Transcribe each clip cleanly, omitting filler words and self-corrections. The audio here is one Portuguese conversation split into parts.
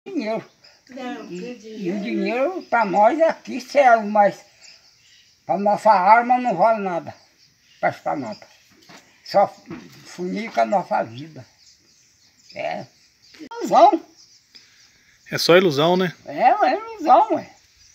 Dinheiro. E o dinheiro para nós aqui serve, mas para nossa arma não vale nada. Presta para nada. Só funica a nossa vida. É ilusão. É só ilusão, né? É ilusão, ué.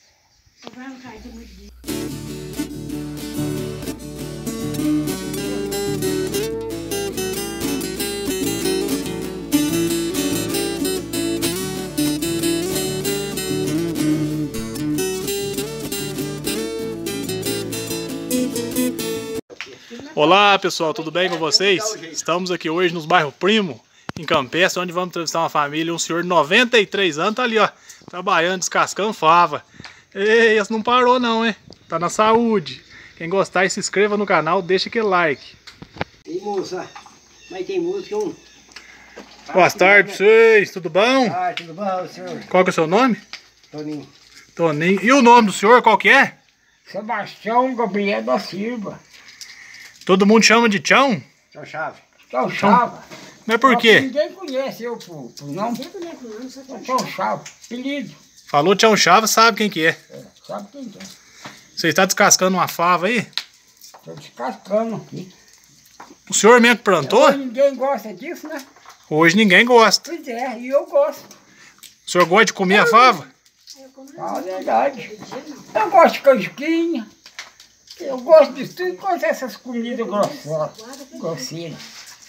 Olá pessoal, tudo bem com vocês? Estamos aqui hoje nos bairro Primo, em Campestre, onde vamos entrevistar uma família. Um senhor de 93 anos tá ali, ó, trabalhando, descascando fava. Ei, esse não parou não, hein? Tá na saúde. Quem gostar, se inscreva no canal, deixa aquele like. E moça, mas tem música um. Boa tarde pra vocês, tudo bom? Ah, tudo bom, senhor? Qual que é o seu nome? Toninho. Toninho. E o nome do senhor, qual que é? Sebastião Gabriel da Silva. Todo mundo chama de Tchão? Tchau, chave. Tchau, Chava. Mas por quê? Ninguém conhece eu por nome. Tchau, Chava. Apelido. Falou Tchão Chava, sabe quem que é. Sabe quem é? Você está descascando uma fava aí? Estou descascando aqui. O senhor mesmo que plantou? Ninguém gosta disso, né? Hoje ninguém gosta. Pois é, e eu gosto. O senhor gosta de comer a fava? Fala a verdade. Eu gosto de canjiquinha. Eu gosto de tudo quanto essas comidas grosseiras.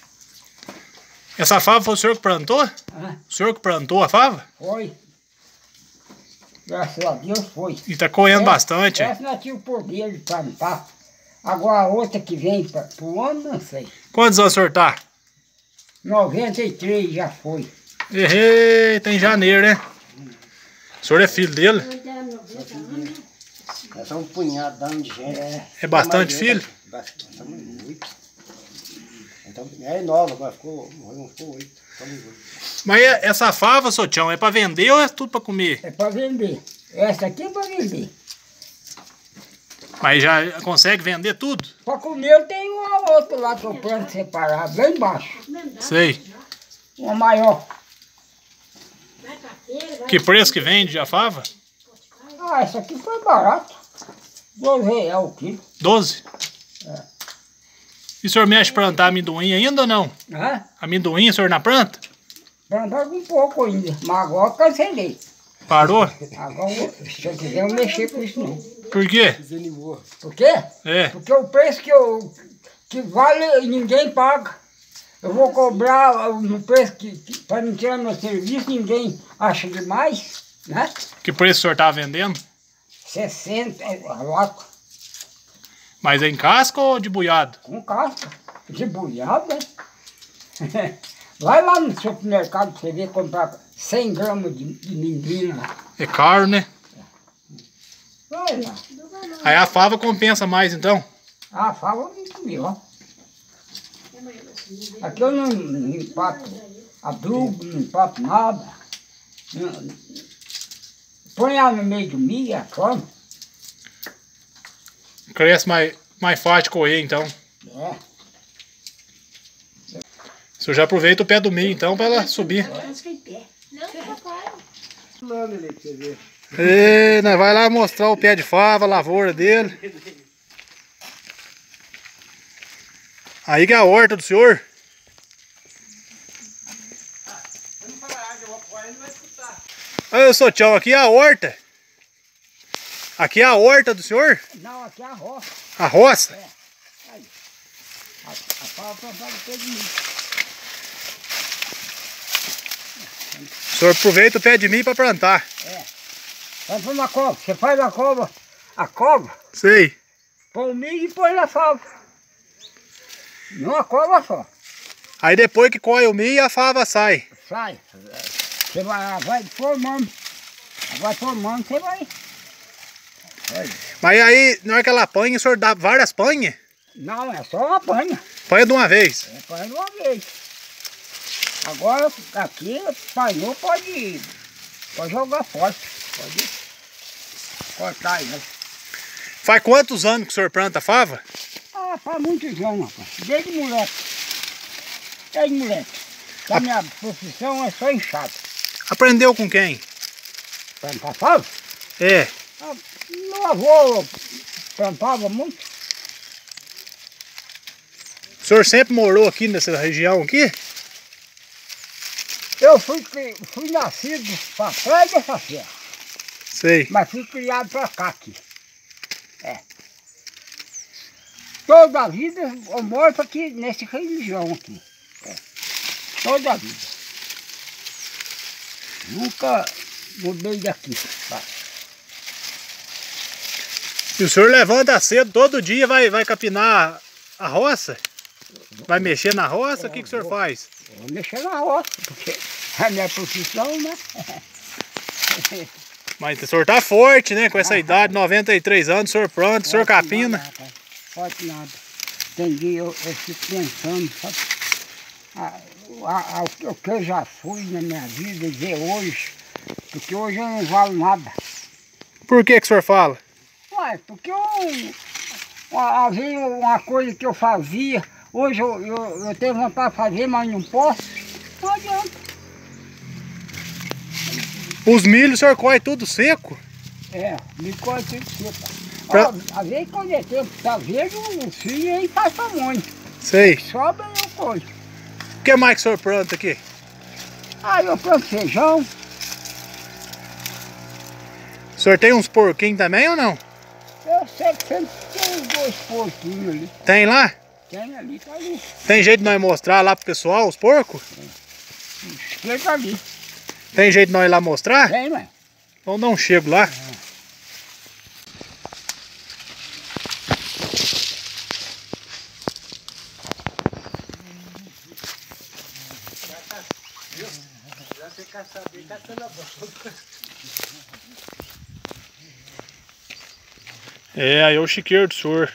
Essa fava foi o senhor que plantou? Ah, O senhor que plantou a fava? foi. Graças a Deus foi. E tá colhendo bastante. Essa não tinha o poder de plantar. Agora a outra que vem pro ano, não sei. Quantos anos o senhor tá? 93 já foi. Errei, tá em janeiro, né? O senhor é filho dele? É só um punhado de gente. É bastante filho? Bastante, muito. Então, é nova, agora ficou 8. Mas essa fava, seu Tchão, é pra vender ou é tudo pra comer? É para vender. Essa aqui é para vender. Mas já consegue vender tudo? Para comer eu tenho uma outra lá que eu planto separado, lá embaixo. Sei. Uma maior. Que preço que vende a fava? Ah, essa aqui foi barata. R$12 o quilo. 12? E o senhor mexe plantar amendoim ainda ou não? Hã? Amendoim, o senhor na planta? Plantava um pouco ainda, mas agora eu cancelei. Parou? Agora, se eu quiser, eu mexer com isso não. Por quê? Desanimou. Por quê? É. Porque o preço que vale ninguém paga. Eu vou cobrar no preço para não tirar meu serviço, ninguém acha demais, né? Que preço o senhor tá vendendo? 60, laco, Mas é em casca ou de buiado? com casca, de buiado, né? Vai lá no supermercado pra você ver comprar 100 gramas de mindinho lá. É caro, né? Vai lá. Aí a fava compensa mais, então? A fava é muito melhor. Aqui eu não empato adubo, não empato nada. Põe ela no meio do milho, a forma. Cresce mais fácil de correr, então. É. O senhor já aproveita o pé do milho, então, para ela subir. Mano, ele pra você ver. E, nós vai lá mostrar o pé de fava, a lavoura dele. Aí que é a horta do senhor. Ô, seu Tchão, aqui é a horta. Aqui é a horta do senhor? Não, aqui é a roça. A roça? É. Aí. A fava plantada pé de milho. O senhor aproveita o pé de milho para plantar. É. Vai pôr na cova. Você faz a cova, Sei. põe o milho e põe na fava. Numa cova só. Aí depois que colhe o milho, a fava sai. Sai. Você vai formando. Vai formando, você vai. Olha. Mas aí, na hora que ela apanha, o senhor dá várias panhas? Não, é só uma panha. Panha de uma vez. É panha de uma vez. Agora, aqui, panhou, pode jogar fora. Pode cortar aí. Né? Faz quantos anos que o senhor planta fava? Ah, faz muitos anos, rapaz. Desde moleque. Desde moleque. A minha profissão é só enxada. Aprendeu com quem? Plantar fava? É. Meu avô plantava muito. O senhor sempre morou aqui nessa região aqui? Eu fui nascido para trás dessa serra, Sei. mas fui criado para cá aqui. É. Toda a vida eu moro aqui nessa região aqui. É. Toda a vida. Nunca mudei daqui. Tá? E o senhor levanta cedo todo dia, vai capinar a roça? Vai mexer na roça? O que o senhor faz? Vou mexer na roça, porque é a minha profissão, né? Mas o senhor tá forte, né? Com essa idade, 93 anos, o senhor pronto, o senhor capina. Nada, pode nada. Tem dia eu fico pensando, sabe? O que eu já fui na minha vida, dizer hoje, porque hoje eu não valo nada. Por que o senhor fala? Ué, porque havia uma coisa que eu fazia, hoje eu tenho vontade de fazer, mas não posso, não adianta. Os milhos o senhor colhe tudo seco? É, me corta tudo seco. Pra- Às vezes quando é tempo tá verde, o filho aí faz tamanho. Sei. Sobra eu colho. O que mais que o senhor planta aqui? Aí eu planto feijão. O senhor tem uns porquinhos também ou não? Eu sei que sempre tem 2 porquinhos ali. Tem lá? Tem ali, tá ali. Tem jeito de nós mostrar lá pro pessoal os porcos? Esquerda ali. Tem jeito de nós ir lá mostrar? Tem, mãe. Então não chego lá. É, aí é o chiqueiro do senhor.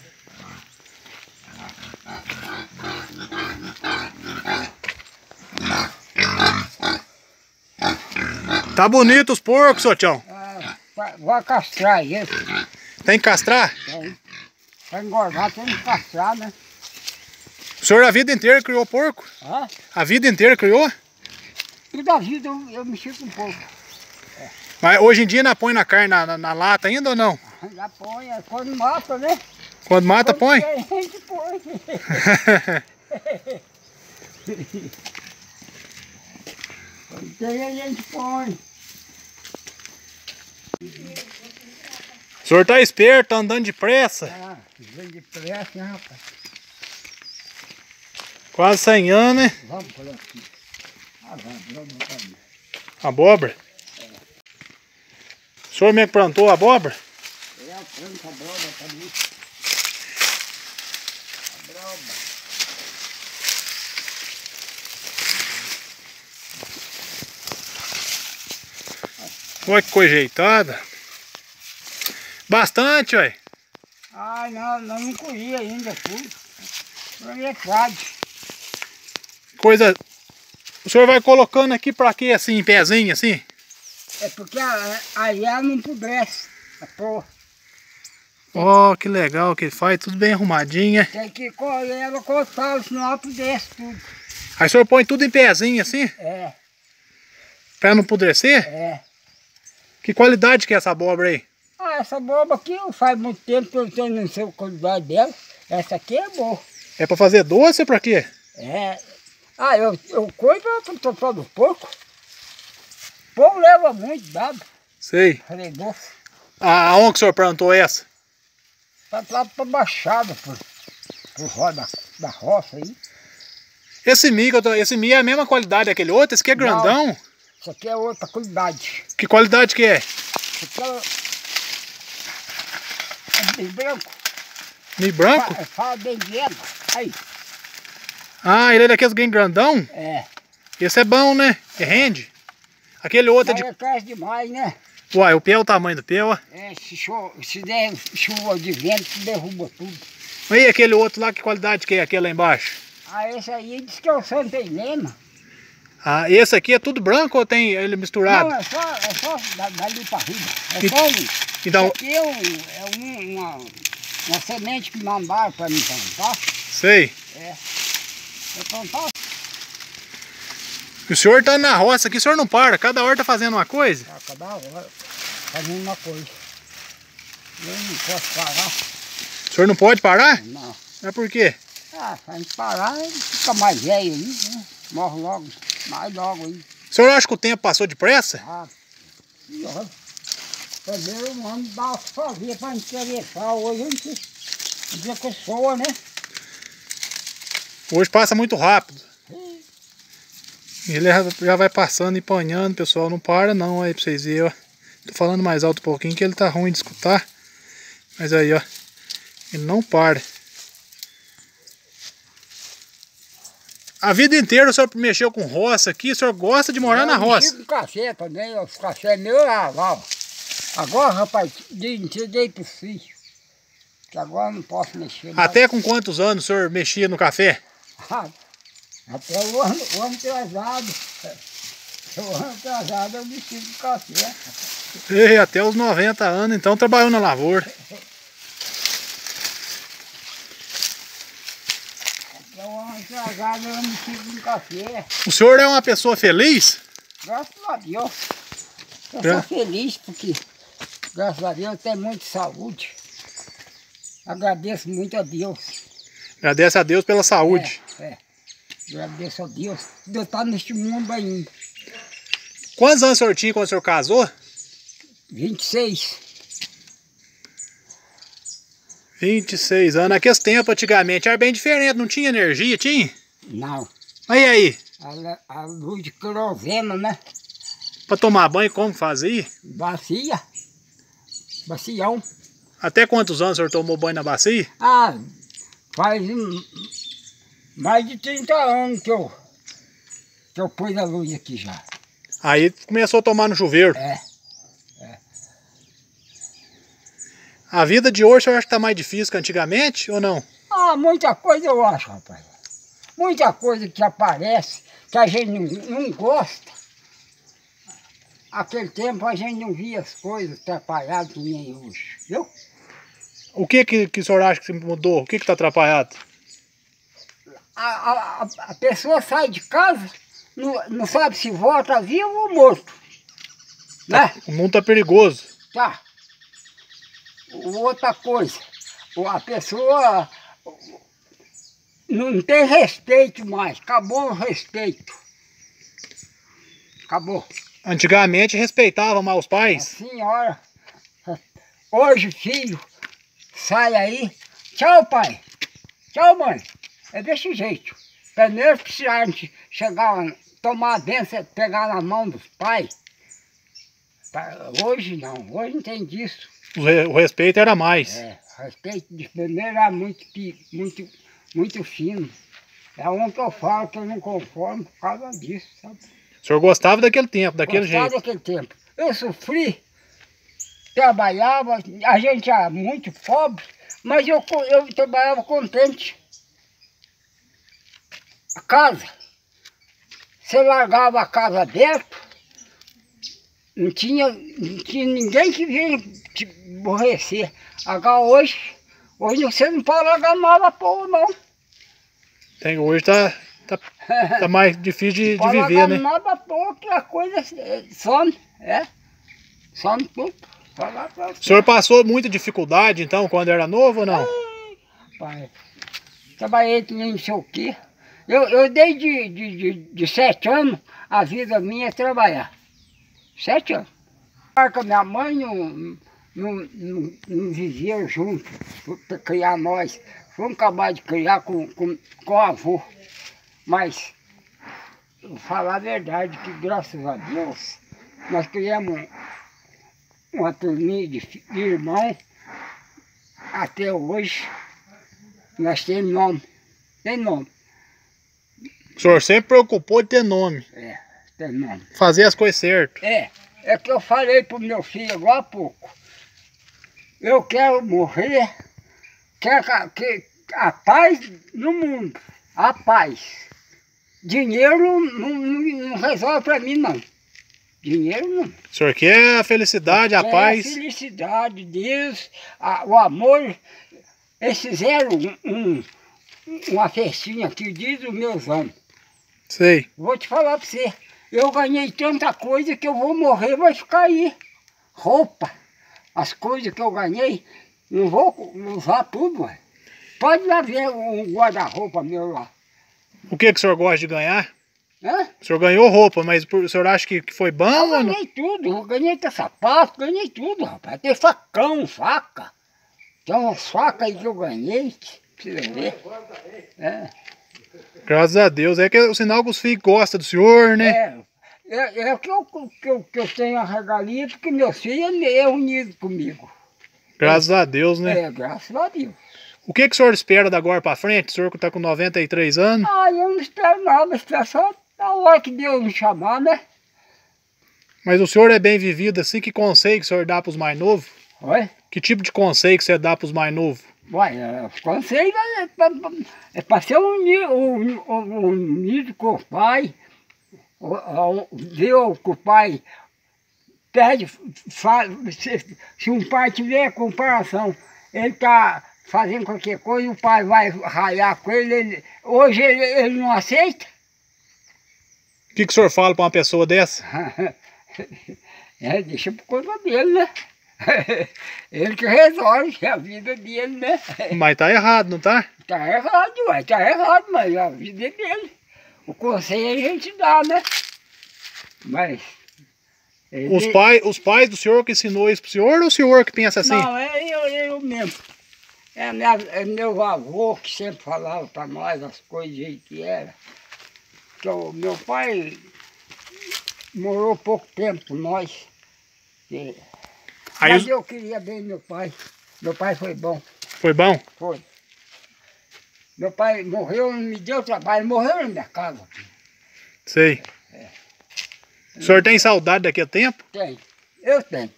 Tá bonito os porcos, seu Tião. Vou castrar eles. Tem que castrar? Tem. Pra engordar tem que castrar, né? O senhor a vida inteira criou porco? Hã? A vida inteira criou? Toda a vida eu mexi com porco. Mas hoje em dia não põe na carne na lata ainda ou não? Já põe, quando mata, né? Quando mata, põe? Quando tem, a gente põe. Quando tem, a gente põe. O senhor tá esperto, tá andando depressa. Ah, vem depressa, né, rapaz? Quase 100 anos, né? Vamos por aqui. Vamos também. Abóbora? O senhor mesmo plantou a abóbora? É a planta brava também. A brava. Olha que coisa ajeitada. Bastante, ué. Ai, não colhi ainda tudo. Não é tarde. Coisa... O senhor vai colocando aqui pra quê, assim, em pezinho, assim? É porque aí ela não pudesse. A porra. Ó, que legal que ele faz, tudo bem arrumadinho, né? Tem que colher ela cortar, senão ela pudesse tudo. Aí o senhor põe tudo em pezinho, assim, É, pra não apodrecer? é. Que qualidade que é essa abóbora aí? Ah, essa boba aqui faz muito tempo que eu não sei a qualidade dela. Essa aqui é boa. É pra fazer doce ou pra quê? É. Ah, eu cuido do total do porco. O povo leva muito dado. Sei. Falei, doce. Aonde que o senhor plantou essa? Tá lá pra baixada, pro roda da roça aí. Esse milho é a mesma qualidade daquele outro? Esse aqui é grandão? Não, isso aqui é outra qualidade. Que qualidade que é? Isso aqui é bem branco. Milho branco? Fala bem de égua. Aí. Ah, ele é daqueles bem grandão? É. Esse é bom, né? Que rende. Aquele outro é Mas de... cresce demais, né? Uai, o pé é o tamanho do pé, ó. É, se der chuva de vento, derruba tudo. E aquele outro lá, que qualidade que é aquele lá embaixo? Ah, esse aí diz que é o Santa Helena. Ah, esse aqui é tudo branco ou tem ele misturado? Não, é só dali para riba. É E- só um. Então, Isso aqui é uma semente que mandaram para mim plantar. sei. É. Eu plantar. E o senhor tá na roça aqui, o senhor não para, cada hora tá fazendo uma coisa? Tá cada hora fazendo uma coisa. Eu não posso parar. O senhor não pode parar? Não. Mas por quê? Ah, se a gente parar, ele fica mais velho aí, né? Morre logo, mais logo aí. O senhor acha que o tempo passou depressa? Ah, pior. Primeiro um ano dá o que fazer pra interessar. Hoje a gente dia que soa, né? Hoje passa muito rápido. Ele já vai passando e panhando, pessoal. Não para não aí pra vocês verem, ó. Tô falando mais alto um pouquinho que ele tá ruim de escutar. Mas aí, ó. Ele não para. A vida inteira o senhor mexeu com roça aqui, o senhor gosta de morar na roça. Eu mexi com café também, os café meu eu lavava. Agora, rapaz, dei pro filho. Que agora eu não posso mexer mais. Até com quantos anos o senhor mexia no café? Até o ano atrasado. O ano atrasado eu mexi com café. E até os 90 anos, então trabalhou na lavoura. Até o ano atrasado eu mexi com café. O senhor é uma pessoa feliz? Graças a Deus. Eu sou feliz porque, graças a Deus, eu tenho muita saúde. Agradeço muito a Deus. Agradece a Deus pela saúde. Agradeço a Deus. Deus está neste mundo ainda. Quantos anos o senhor tinha quando o senhor casou? 26. 26 anos. Naqueles tempos, antigamente, era bem diferente. Não tinha energia, tinha? Não. Mas e aí? A luz de querosena, né? Pra tomar banho, como fazia? Bacia. Bacião. Até quantos anos o senhor tomou banho na bacia? Ah, faz mais de 30 anos que eu pus a luz aqui já. Aí começou a tomar no chuveiro. A vida de hoje, o senhor acha que tá mais difícil que antigamente ou não? Ah, muita coisa eu acho, rapaz. Muita coisa que aparece que a gente não gosta. Aquele tempo a gente não via as coisas atrapalhadas que nem hoje, viu? O que o senhor acha que mudou? O que tá atrapalhado? A pessoa sai de casa, não sabe se volta vivo ou morto. Né? O mundo tá perigoso. Tá. Outra coisa, a pessoa não tem respeito mais, acabou o respeito. Acabou. Antigamente respeitava mais os pais. Senhora, hoje filho, sai aí, tchau pai, tchau mãe, é desse jeito. Primeiro precisar chegar, tomar a benção, pegar na mão dos pais. Hoje não, hoje não tem disso. O respeito era mais. O respeito de primeiro era muito fino. É um que eu falo que eu não conformo por causa disso, sabe? O senhor gostava daquele tempo, daquele jeito? Gostava daquele tempo. Eu sofri, trabalhava, a gente era muito pobre, mas eu trabalhava contente. A casa, você largava a casa aberta, não tinha ninguém que vinha te aborrecer. Agora hoje você não pode largar nada porra não. Hoje tá mais difícil de viver, né? Não pode largar nada porra que a coisa some, some tudo. O senhor passou muita dificuldade então quando era novo ou não? Pai, trabalhei que nem não sei o quê. Eu desde 7 anos, a vida minha é trabalhar. 7 anos. Com a minha mãe não vivia junto para criar nós. Fomos acabar de criar com o avô. Mas, vou falar a verdade, que graças a Deus, nós criamos uma turminha de irmão. Até hoje, nós temos nome. Tem nome. O senhor sempre preocupou de ter nome. Tem nome. Fazer as coisas certas. É que eu falei pro meu filho agora há pouco. Eu quero morrer, quero que a paz no mundo, a paz. Dinheiro não resolve pra mim, não. Dinheiro não. O senhor quer a felicidade, a paz? A felicidade, Deus, o amor. Eles fizeram uma festinha aqui, diz os meus homens. Sei. Vou te falar pra você. Eu ganhei tanta coisa que eu vou morrer, vai ficar aí. Roupa. As coisas que eu ganhei, não vou usar tudo, ué. Pode lá ver um guarda-roupa meu lá. O que o senhor gosta de ganhar? Hã? O senhor ganhou roupa, mas o senhor acha que foi bom Eu ou não? ganhei tudo, eu ganhei até sapato, ganhei tudo, rapaz. Tem facão, faca. Tem umas facas aí que eu ganhei, pra você ver. É. Graças a Deus. É que é o sinal que os filhos gostam do senhor, né? É que eu tenho a regalia, porque meus filhos é unido comigo. Graças a Deus, né? É, graças a Deus. O que o senhor espera da agora pra frente? O senhor que tá com 93 anos. Ah, eu não espero nada, espero só a hora que Deus me chamar, né? Mas o senhor é bem vivido assim, que conselho que o senhor dá pros mais novos? Oi? Que tipo de conselho que você dá pros mais novos? Uai, os conselhos é para ser unido com o pai. Ver que o pai pede, se um pai tiver comparação, ele está fazendo qualquer coisa, o pai vai ralhar com ele, hoje ele não aceita. O que o senhor fala pra uma pessoa dessa? Deixa por conta dele, né? Ele que resolve a vida dele, né? Mas tá errado, não tá? Tá errado, ué, tá errado, mas a vida é dele. O conselho a gente dá, né? Mas... Os pais do senhor que ensinou isso pro senhor ou o senhor que pensa assim? Não, é eu mesmo. É meu avô que sempre falava para nós as coisas do jeito que era. Que meu pai morou pouco tempo com nós. Mas eu queria bem meu pai. Meu pai foi bom. Foi bom? Foi. Meu pai morreu, não me deu trabalho, morreu na minha casa. Sei. O senhor tem saudade daquele tempo? Tem, eu tenho.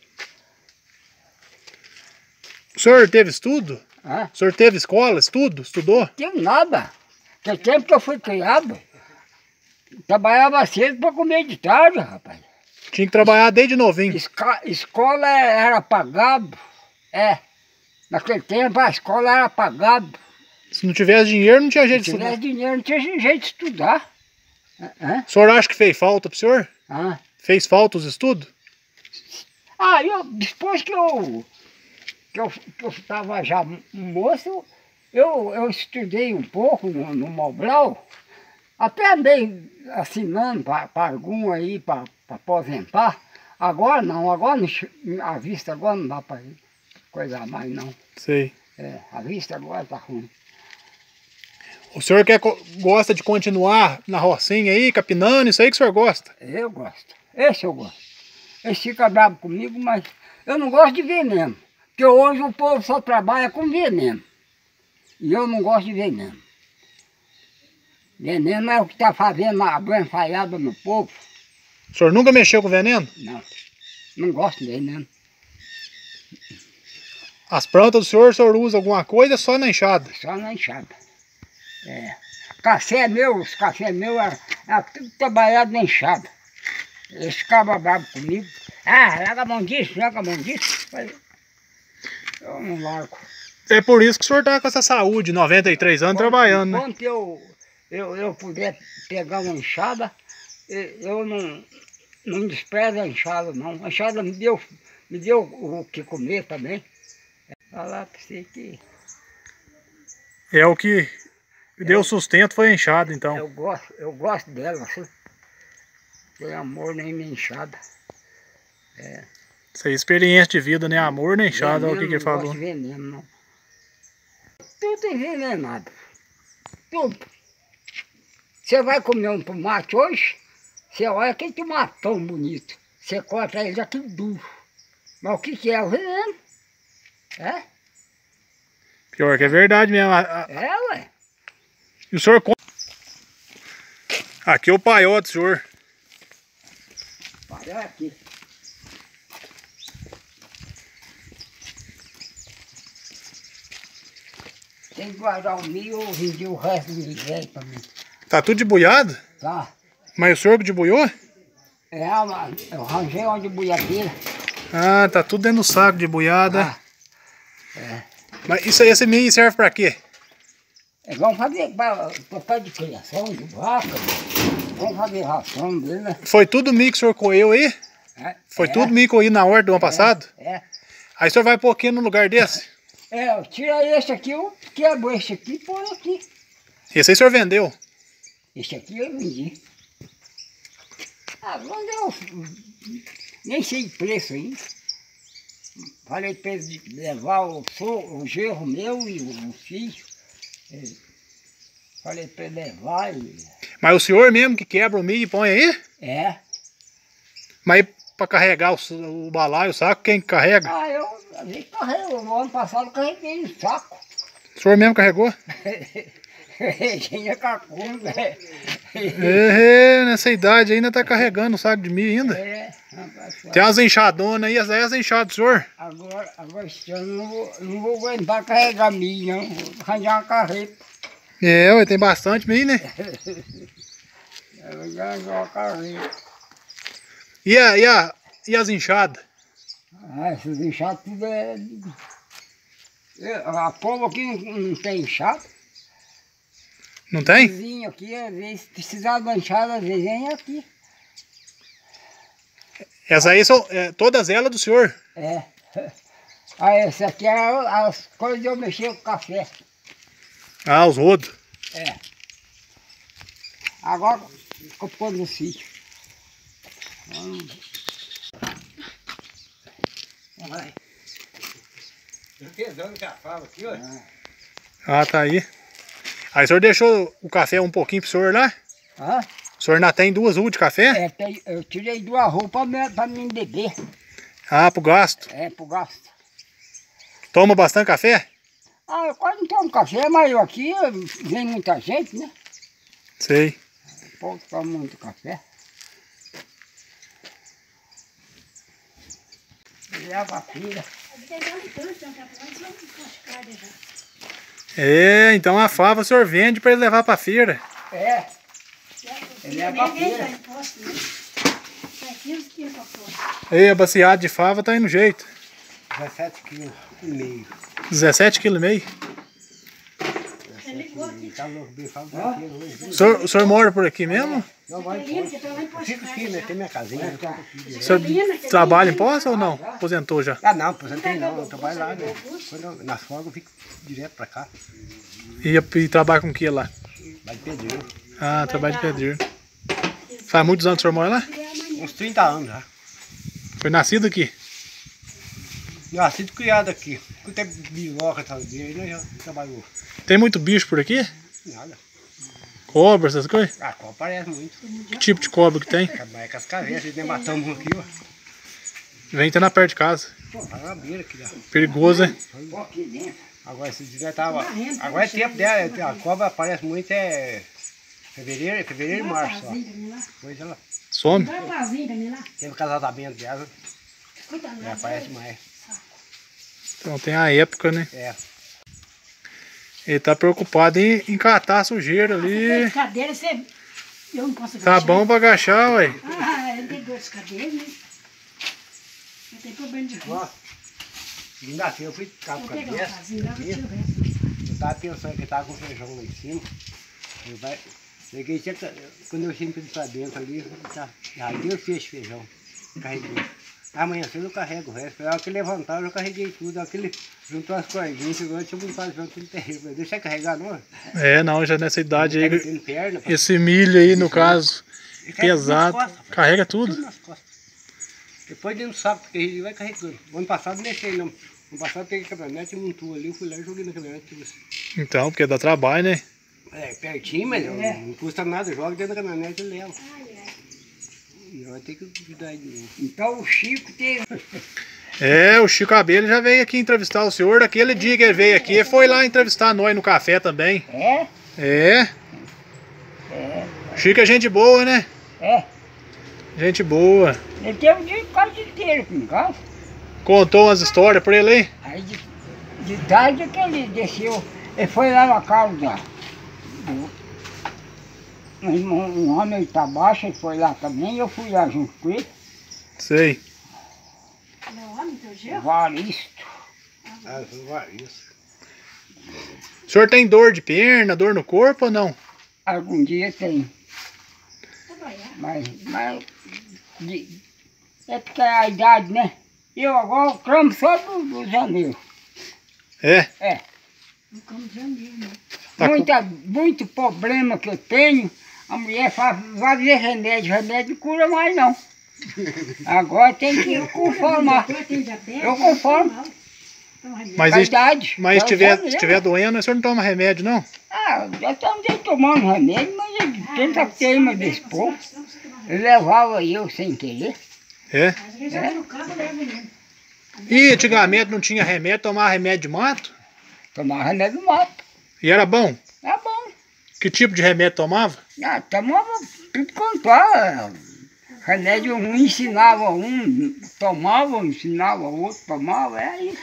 O senhor teve estudo? Hã? O senhor teve escola, estudo? Estudou? Não tenho nada. Naquele tempo que eu fui criado, trabalhava cedo para comer de tarde, rapaz. Tinha que trabalhar desde novinho. Escola era pagado. Naquele tempo a escola era pagado. Se não tivesse dinheiro, não tinha jeito de Se tivesse estudar. dinheiro, não tinha jeito de estudar. O senhor acha que fez falta pro senhor? Hã? Fez falta os estudos? Depois que eu estava já moço, eu estudei um pouco no Mobral, até andei assinando para algum aí, para aposentar. Agora não, a vista agora não dá para coisar mais não. Sei. A vista agora está ruim. O senhor gosta de continuar na rocinha aí, capinando, isso aí que o senhor gosta? Eu gosto, esse eu gosto. Eles ficam bravos comigo, mas eu não gosto de veneno. Porque hoje o povo só trabalha com veneno. E eu não gosto de veneno. Veneno é o que está fazendo a falhada no povo. O senhor nunca mexeu com veneno? Não, não gosto de veneno. As plantas do senhor usa alguma coisa só na enxada? Só na enxada. Os café meu era tudo trabalhado na enxada. Eles ficavam bravos comigo. Larga a mão disso, larga a mão disso. Eu não largo. É por isso que o senhor tá com essa saúde, 93 anos, trabalhando, né? Enquanto eu puder pegar uma enxada, eu não desprezo a enxada, não. A enxada me deu o que comer também. Falar pra você que... É o que deu sustento, foi a enxada, então. Eu gosto dela, assim. Tem amor nem minha enxada. Isso aí, experiência de vida, né? Amor nem enxada, é o que ele falou. Não gosto de veneno, não. Tudo envenenado. Tudo. Você vai comer um tomate hoje, você olha aquele tomatão bonito. Você corta ele aqui duro. Mas o que é? O veneno. Pior que é verdade mesmo. Ué. E o senhor... Aqui é o paiol do senhor. Olha aqui. Tem que guardar o milho ou vender o resto do milho velho pra mim. Tá tudo debuiado? Tá? Mas o senhor que debuiou? Eu arranjei uma de buiadeira. Ah, tá tudo dentro do saco de buiada. Mas esse milho serve pra quê? Vamos fazer para de criação de vaca. vamos fazer ração dele, né? Foi tudo milho que o senhor coeu aí? Foi tudo milho coído na horta do ano passado? Aí o senhor vai pôr aqui no lugar desse? Tira esse aqui, eu quebro esse aqui e põe aqui. Esse aí o senhor vendeu? Esse aqui eu vendi. Agora eu nem sei de preço ainda. Falei para ele levar o genro meu e o filho. Falei para ele levar e... Mas o senhor mesmo que quebra o milho e põe aí? Mas para carregar o balaio, o saco, quem carrega? eu carrego. No ano passado eu carreguei o saco. O senhor mesmo carregou? Tinha cacunda. Nessa idade ainda tá carregando o saco de milho ainda. Tem umas enxadonas aí, essas aí as enxadas do senhor. Agora esse ano não vou aguentar carregar milho, não. Vou arranjar uma carreta. Tem bastante milho, né? Eu vou arranjar uma carreta. E as enxadas? Essas enxadas tudo a povo aqui não tem enxada. Não tem? Vizinho aqui, às vezes, precisar de enxada, às vezes vem aqui. Essas aí são todas elas do senhor? Essa aqui é as coisas de eu mexer com café. Os rodos. Agora, ficou pondo no sítio. Vai. Eu pesando com a fava aqui, ó. Tá aí. Aí o senhor deixou o café um pouquinho pro senhor lá? O senhor ainda tem 2 uvas de café? Eu tirei 2 roupas pra mim beber. Pro gasto? Pro gasto. Toma bastante café? Eu quase não tomo café, mas aqui vem muita gente, né? Sei. O povo toma muito café. Leva a filha. Então a fava o senhor vende para ele levar para a feira. Ele leva a feira. A baciada de fava tá indo jeito. 17,5 kg. 17,5 kg? O senhor mora por aqui mesmo? Não, vai embora. Fica aqui, né? Tem minha casinha. O senhor trabalha em poça ou não? Aposentou já? Não, aposentei não. Eu trabalho lá, né? Nas folgas eu fico direto pra cá. E trabalha com o que lá? Trabalho de pedreiro. Trabalho de pedreiro. Faz muitos anos que o senhor mora lá? Uns 30 anos já. Foi nascido aqui? Nascido e criado aqui. Quando tem biloca, tal dia, ele já trabalhou. Tem muito bicho por aqui? Nada. Cobra, essas coisas? Cobra parece muito. Que tipo de cobra que tem? É cascavel, vocês nem matamos um aqui, ó. Vem tá na perto de casa. Tá na beira aqui, ó. Perigoso, hein? Agora esse dia tava. Agora é tempo dela, a cobra aparece muito fevereiro e março, ó. Depois ela some. Teve o casamento dela. Aparece mais. Então tem a época, né? Ele tá preocupado em catar a sujeira ali. Cadeira, eu não posso agachar. Tá bom pra agachar, ué. Ele tem 2 cadeiras, né? Não tem problema de roupa. Ainda eu fui ficar com a cabeça. Eu tava pensando que tava com feijão lá em cima. Quando eu sempre pra dentro ali, já deu esse feijão. Carreguei. Amanhã cedo eu carrego o resto. Na hora que levantar, eu já carreguei tudo. Na hora que ele juntou as cordinhas, chegou, deixa eu montar junto tudo terrível. Deixa eu carregar, não? Não, já nessa idade aí. Esse milho aí, no caso, pesado. Carrega tudo. Tudo nas costas. Depois ele não sabe, porque ele vai carregando. O ano passado não deixei, não. No passado eu peguei a caminhonete e montou ali, eu fui lá e joguei na caminhonete. Então, porque dá trabalho, né? Pertinho, mas não custa nada, joga dentro da caminhonete e leva. E vai ter que cuidar de novo. Então o Chico teve... O Chico Abelha já veio aqui entrevistar o senhor. Daquele dia que ele veio aqui, foi lá entrevistar nós no café também. Chico é gente boa, né? Gente boa. Ele teve o dia quase inteiro aqui em casa. Contou umas histórias pra ele, hein? Aí de tarde que ele desceu, ele foi lá na casa um homem tá baixo, ele foi lá também, eu fui lá junto com ele. Sei. Varisto. Varisto. O senhor tem dor de perna, dor no corpo ou não? Algum dia tem. trabalhar. Mas é porque é a idade, né? Eu agora clamo só do janeiro. É? É. Não como janeiro, não. Tá Muito problema que eu tenho. A mulher fala, vai ver remédio não cura mais não. Agora tem que conformar. Tem diabetes, Eu conformo. Mas a isso- idade. Mas é o se janeiro. tiver doendo, o senhor não toma remédio, não? Ah, já estamos tomando remédio, mas tanta teima desse povo. Levava eu sem querer. É? Às vezes eu vou no carro, eu levo mesmo. E antigamente não tinha remédio, tomava remédio de mato? Tomava remédio mato. E era bom? É bom. Que tipo de remédio tomava? Ah, tomava tudo quanto era. Remédio um ensinava um, tomava, ensinava outro, tomava, é isso.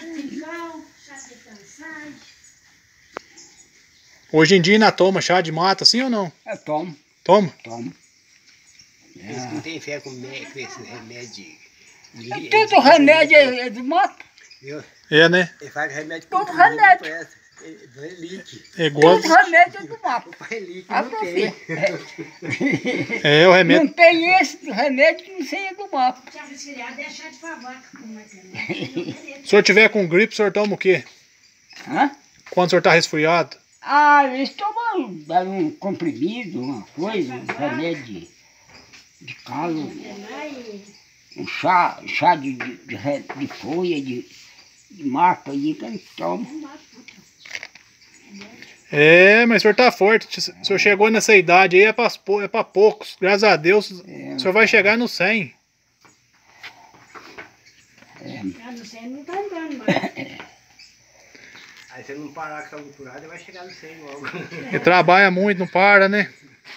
Hoje em dia ainda toma chá de mato assim ou não? É, tomo. Toma? Eles não têm fé com esse remédio. Tudo remédio é do mato. Viu? É, né? Ele faz remédio Tudo com remédio. É igual... Tudo remédio é do mato. O pai líquido Ah, não meu tem. filho. É, o remédio... Não tem esse remédio que não seja do mato. Tinha resfriado, deixar de favaca, como é que é? Se o senhor tiver com gripe, o senhor toma o quê? Hã? Quando o senhor tá resfriado? Ah, eles tomam um comprimido, uma coisa, um remédio de calo, um chá de folha, de marca aí que a gente toma. É, mas o senhor tá forte. Se o senhor chegou nessa idade aí, é pra poucos. Graças a Deus, o senhor vai chegar no 100. Já não sei, não tá andando mais. Aí você não parar com essa alturada, vai chegar no 100 logo. Ele trabalha muito, não para, né?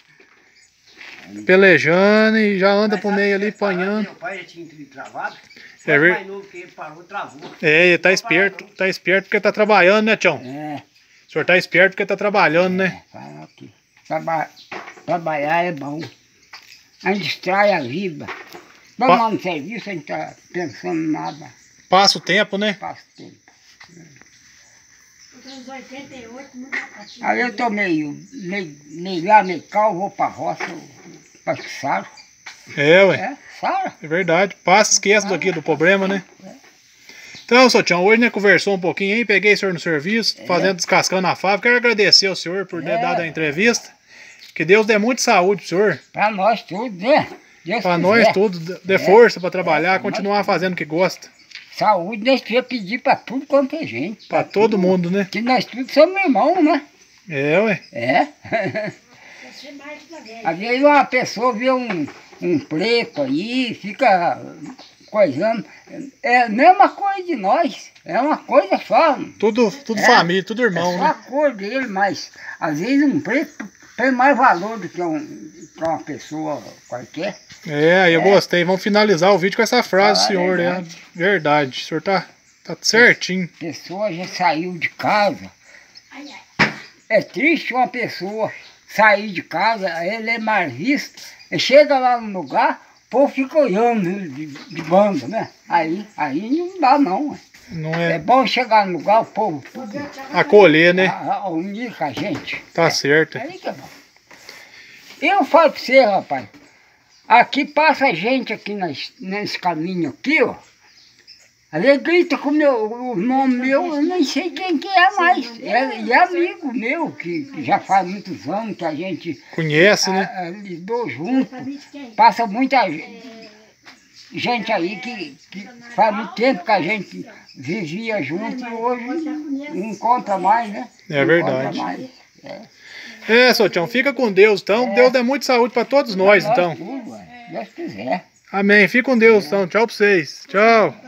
Pelejando e já anda pro meio ali, apanhando. Meu pai já tinha travado. É O ver- mais novo que ele parou, travou. É, ele tá esperto porque tá trabalhando, né, Tião? É, O senhor tá esperto porque tá trabalhando, né? fala aqui. Trabalhar é bom. A gente distrai a vida. Vamos lá no serviço, a gente tá pensando em nada. Passa o tempo, né? Passa o tempo. Eu tenho uns 88, muito bacana. Aí eu tô meio lá, meio calmo, vou pra roça, pra Sara. É, ué. É, Sara. É verdade. Passa, esquece daqui do problema, né? Então, seu Tião, hoje né, conversou um pouquinho aí, peguei o senhor no serviço, fazendo descascando a fábrica. Quero agradecer ao senhor por ter dado a entrevista. Que Deus dê muita saúde pro senhor. Pra nós tudo, né? Deus Pra quiser. nós tudo, dê força pra trabalhar, continuar fazendo o que gosta. Saúde nós precisamos pedir pra tudo quanto é gente. Pra todo mundo, né? Que nós tudo somos irmãos, né? É, ué. É. Você mais da velha. Às vezes uma pessoa vê um preto aí, fica coisando. É a mesma coisa de nós. É uma coisa só. Tudo família, tudo É irmão, só a né? cor dele, mas às vezes um preto tem mais valor do que uma pessoa qualquer. É, aí eu gostei. Vamos finalizar o vídeo com essa frase, Ah, senhor. verdade. É verdade. O senhor tá certinho. A pessoa já saiu de casa. Ai, ai. É triste uma pessoa sair de casa, ele é mais visto, ele chega lá no lugar, o povo fica olhando ele de bando, né? Aí não dá não. Ué. Não É é bom chegar no lugar, o povo acolher, né? unir com a gente. Tá certo. Aí que é bom. Eu falo pra você, rapaz, aqui passa gente aqui nesse caminho aqui, ó. Ele grita com o nome meu, eu nem sei quem que é mais. E é amigo meu, que já faz muitos anos que a gente Conhece, né? lidou junto. Passa muita gente aí que faz muito tempo que a gente vivia junto e hoje não encontra mais, né? É Não verdade. encontra mais. É, seu Tião, fica com Deus, então. Deus dê muita saúde pra todos nós, então. Tudo, Deus quiser. Amém. Fica com Deus, então. Tchau pra vocês. Tchau.